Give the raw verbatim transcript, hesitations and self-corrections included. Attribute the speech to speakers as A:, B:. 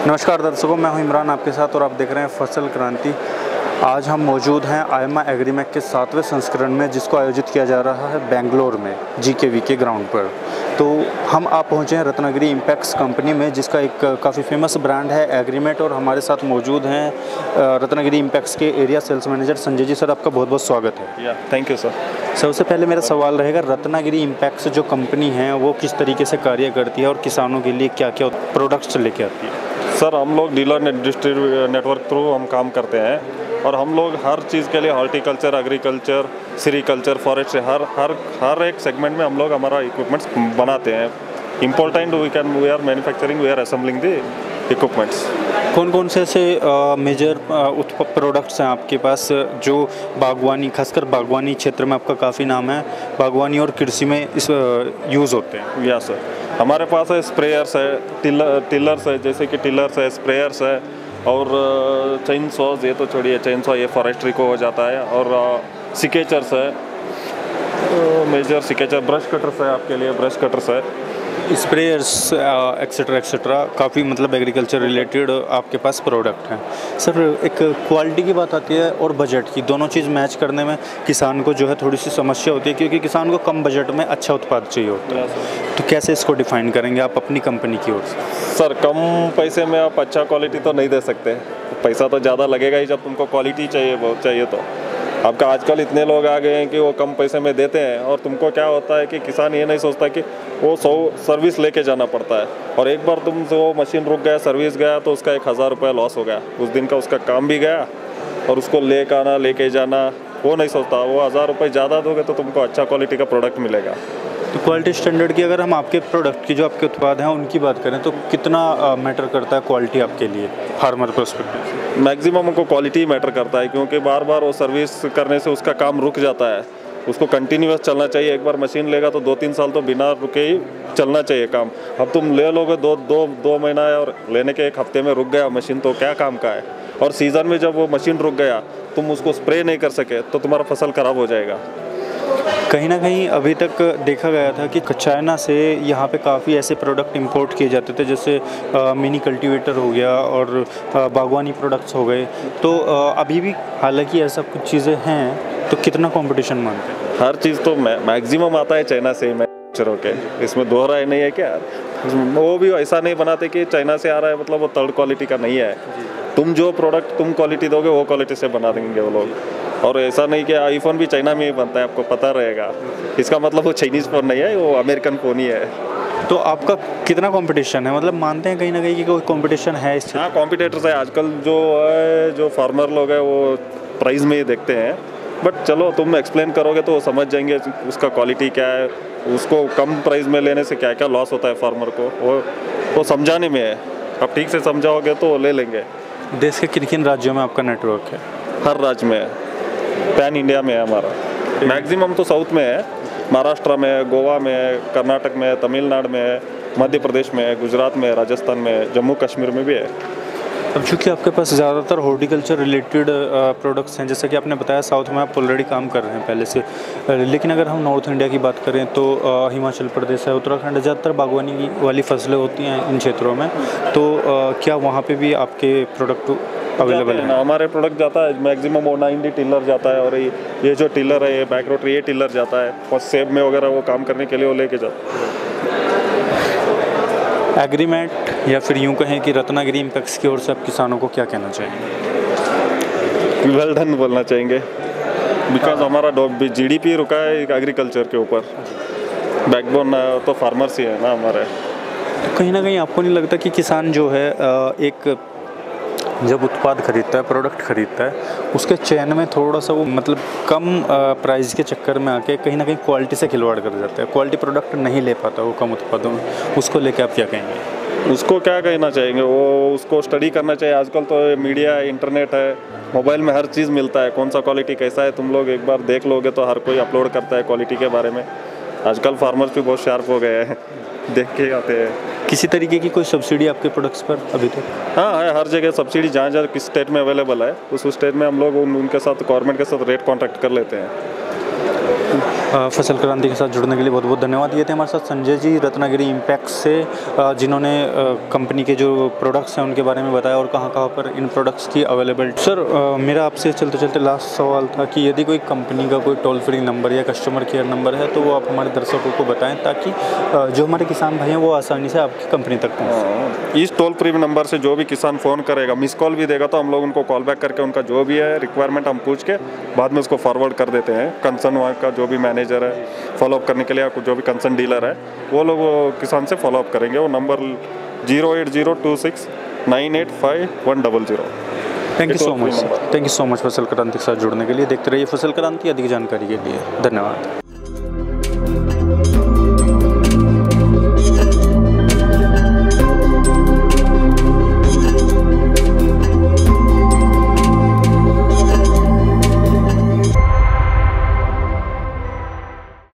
A: नमस्कार दर्शकों, मैं हूं इमरान आपके साथ और आप देख रहे हैं फसल क्रांति। आज हम मौजूद हैं आयमा एग्रीमेक के सातवें संस्करण में, जिसको आयोजित किया जा रहा है बेंगलोर में जी के वी के ग्राउंड पर। तो हम आप पहुंचे हैं रत्नागिरी इम्पैक्स कंपनी में, जिसका एक काफ़ी फेमस ब्रांड है एग्रीमेट, और हमारे साथ मौजूद हैं रत्नागिरी इम्पैक्स के area sales manager Sanjay ji. Sir, आपका बहुत बहुत स्वागत है।
B: या थैंक यू सर।
A: सबसे पहले मेरा सवाल रहेगा, रत्नागिरी इम्पैक्स जो कंपनी है वो किस तरीके से कार्य करती है और किसानों के लिए क्या क्या प्रोडक्ट्स लेके आती है?
B: सर, हम लोग डीलर डिस्ट्रीब्यूटर नेटवर्क थ्रू हम काम करते हैं और हम लोग हर चीज़ के लिए हॉर्टिकल्चर, एग्रीकल्चर, सेरिकल्चर, फॉरेस्ट हर हर हर एक सेगमेंट में हम लोग हमारा इक्विपमेंट्स बनाते हैं। Important we can we are manufacturing, we are assembling the equipments.
A: कौन कौन से ऐसे मेजर प्रोडक्ट्स हैं आपके पास जो बागवानी, खासकर बागवानी क्षेत्र में आपका काफ़ी नाम है, बागवानी और कृषि में इस यूज़ होते हैं?
B: या सर, हमारे पास है स्प्रेयर्स है, टिलर टिलर्स है, जैसे कि टिलर्स है, स्प्रेयर्स है, और चेन सॉज, ये तो छोड़िए, चेन सॉ ये फॉरेस्ट्री को हो जाता है, और सिकेचर्स है, मेजर सिकेचर, ब्रश कटर्स है, आपके लिए ब्रश कटर्स है,
A: स्प्रेयर्स एक्सेट्रा एक्सेट्रा, काफ़ी मतलब एग्रीकल्चर रिलेटेड आपके पास प्रोडक्ट हैं। सर, एक क्वालिटी की बात आती है और बजट की, दोनों चीज़ मैच करने में किसान को जो है थोड़ी सी समस्या होती है, क्योंकि किसान को कम बजट में अच्छा उत्पाद चाहिए होता है। तो कैसे इसको डिफाइन करेंगे आप अपनी कंपनी की ओर से?
B: सर, कम पैसे में आप अच्छा क्वालिटी तो नहीं दे सकते, पैसा तो ज़्यादा लगेगा ही जब तुमको क्वालिटी चाहिए बहुत चाहिए। तो आपका आजकल इतने लोग आ गए हैं कि वो कम पैसे में देते हैं, और तुमको क्या होता है कि किसान ये नहीं सोचता कि वो सौ सर्विस लेके जाना पड़ता है, और एक बार तुम वो मशीन रुक गया, सर्विस गया, तो उसका एक हज़ार रुपया लॉस हो गया, उस दिन का उसका काम भी गया, और उसको लेकर आना लेके जाना वो नहीं सोचता। वो हज़ार रुपये ज़्यादा दोगे तो तुमको अच्छा क्वालिटी का प्रोडक्ट मिलेगा।
A: तो क्वालिटी स्टैंडर्ड की अगर हम आपके प्रोडक्ट की, जो आपके उत्पाद हैं उनकी बात करें, तो कितना मैटर करता है क्वालिटी आपके लिए फार्मर पर्सपेक्टिव से?
B: मैक्सिमम हमको क्वालिटी मैटर करता है, क्योंकि बार बार वो सर्विस करने से उसका काम रुक जाता है। उसको कंटिन्यूस चलना चाहिए। एक बार मशीन लेगा तो दो तीन साल तो बिना रुके ही चलना चाहिए काम। अब तुम ले लोगे दो दो दो महीना और लेने के एक हफ्ते में रुक गया मशीन, तो क्या काम का है। और सीज़न में जब वो मशीन रुक गया, तुम उसको स्प्रे नहीं कर सके, तो तुम्हारा फसल ख़राब हो जाएगा।
A: कहीं ना कहीं अभी तक देखा गया था कि चाइना से यहाँ पे काफ़ी ऐसे प्रोडक्ट इंपोर्ट किए जाते थे, जैसे आ, मिनी कल्टीवेटर हो गया और आ, बागवानी प्रोडक्ट्स हो गए। तो आ, अभी भी हालांकि ऐसा कुछ चीज़ें हैं, तो कितना कंपटीशन मानते हैं?
B: हर चीज़ तो मैक्सिमम आता है चाइना से ही, मैन्युफैक्चर के, इसमें दोहरा नहीं है क्या। वो भी ऐसा नहीं बनाते कि चाइना से आ रहा है मतलब वो थर्ड क्वालिटी का नहीं है। तुम जो प्रोडक्ट तुम क्वालिटी दोगे वो क्वालिटी से बना देंगे वो लोग। और ऐसा नहीं कि आईफोन भी चाइना में ही बनता है, आपको पता रहेगा। इसका मतलब वो चाइनीज़ फ़ोन नहीं है, वो अमेरिकन फ़ोन ही है।
A: तो आपका कितना कंपटीशन है, मतलब मानते हैं कहीं ना कहीं कि कोई कंपटीशन है इस?
B: हाँ, कॉम्पिटिटर्स है आजकल। जो है जो फार्मर लोग हैं वो प्राइस में ही देखते हैं, बट चलो तुम एक्सप्लेन करोगे तो वो समझ जाएंगे उसका क्वालिटी क्या है, उसको कम प्राइस में लेने से क्या क्या लॉस होता है फार्मर को, वो वो समझाने में है। आप ठीक से समझाओगे तो वो ले लेंगे।
A: देश के किन किन राज्यों में आपका नेटवर्क है?
B: हर राज्य में है, पैन इंडिया में है हमारा। मैक्सिमम तो साउथ में है, महाराष्ट्र में, गोवा में, कर्नाटक में, तमिलनाडु में, मध्य प्रदेश में, गुजरात में, राजस्थान में, जम्मू कश्मीर में भी है।
A: अब चूँकि आपके पास ज़्यादातर हॉर्टिकल्चर रिलेटेड प्रोडक्ट्स हैं, जैसे कि आपने बताया साउथ में आप ऑलरेडी काम कर रहे हैं पहले से, लेकिन अगर हम नॉर्थ इंडिया की बात करें तो आ, हिमाचल प्रदेश है, उत्तराखंड, ज़्यादातर बागवानी वाली फसलें होती हैं इन क्षेत्रों में। तो आ, क्या वहाँ पे भी आपके प्रोडक्ट अवेलेबल है?
B: हमारे प्रोडक्ट जाता है मैक्सिमम वो नाइनटी टिलर जाता है, और ये जो टिलर है, ये बैक रोटरी, ये टिलर जाता है, और सेब में वगैरह वो काम करने के लिए वो लेके जाता है।
A: एग्रीमेट, या फिर यूँ कहें कि रत्नागिरी इम्पैक्स की ओर से आप किसानों को क्या कहना चाहेंगे?
B: वेल डन बोलना चाहेंगे, बिकॉज हमारा जीडीपी रुका है एग्रीकल्चर के ऊपर। बैकबोन तो फार्मर्स ही है ना हमारे।
A: तो कहीं ना कहीं आपको नहीं लगता कि किसान जो है एक जब उत्पाद खरीदता है, प्रोडक्ट खरीदता है, उसके चयन में थोड़ा सा वो मतलब कम प्राइस के चक्कर में आके कहीं ना कहीं क्वालिटी से खिलवाड़ कर जाता है, क्वालिटी प्रोडक्ट नहीं ले पाता वो कम उत्पादों में, उसको लेके आप क्या कहेंगे?
B: उसको क्या कहना चाहेंगे, वो उसको स्टडी करना चाहिए। आजकल तो मीडिया, इंटरनेट है, मोबाइल में हर चीज़ मिलता है, कौन सा क्वालिटी कैसा है तुम लोग एक बार देख लोगे तो हर कोई अपलोड करता है क्वालिटी के बारे में। आजकल फार्मर्स भी बहुत शार्प हो गए हैं, देख के आते हैं।
A: किसी तरीके की कोई सब्सिडी आपके प्रोडक्ट्स पर अभी तक?
B: हाँ है, हर जगह सब्सिडी जहाँ जहाँ किस स्टेट में अवेलेबल है उस स्टेट में हम लोग उन, उनके साथ गवर्नमेंट के साथ रेट कॉन्ट्रैक्ट कर लेते हैं।
A: फसल क्रांति के साथ जुड़ने के लिए बहुत बहुत धन्यवाद। ये थे हमारे साथ संजय जी रत्नागिरी इम्पैक्ट से, जिन्होंने कंपनी के जो प्रोडक्ट्स हैं उनके बारे में बताया और कहाँ कहाँ पर इन प्रोडक्ट्स की अवेलेबिलिटी। सर मेरा आपसे चलते चलते लास्ट सवाल था कि यदि कोई कंपनी का कोई टोल फ्री नंबर या कस्टमर केयर नंबर है तो वो आप हमारे दर्शकों को बताएं, ताकि जो हमारे किसान भाई हैं वो आसानी से आपकी कंपनी तक पहुँच।
B: इस टोल फ्री नंबर से जो भी किसान फ़ोन करेगा, मिस कॉल भी देगा, तो हम लोग उनको कॉल बैक करके उनका जो भी है रिक्वायरमेंट हम पूछ के बाद में उसको फॉरवर्ड कर देते हैं। कंसर्न वहाँ का जो भी मैनेजर है फॉलोअप करने के लिए, जो भी कंसर्न डीलर है वो लोग किसान से फॉलोअप करेंगे। वो number zero eight zero two six nine eight five one double zero.
A: Thank you so much sir, thank you so much Fasal Kranti के साथ जुड़ने के लिए। देखते रहिए फसल क्रांति, अधिक जानकारी के लिए धन्यवाद।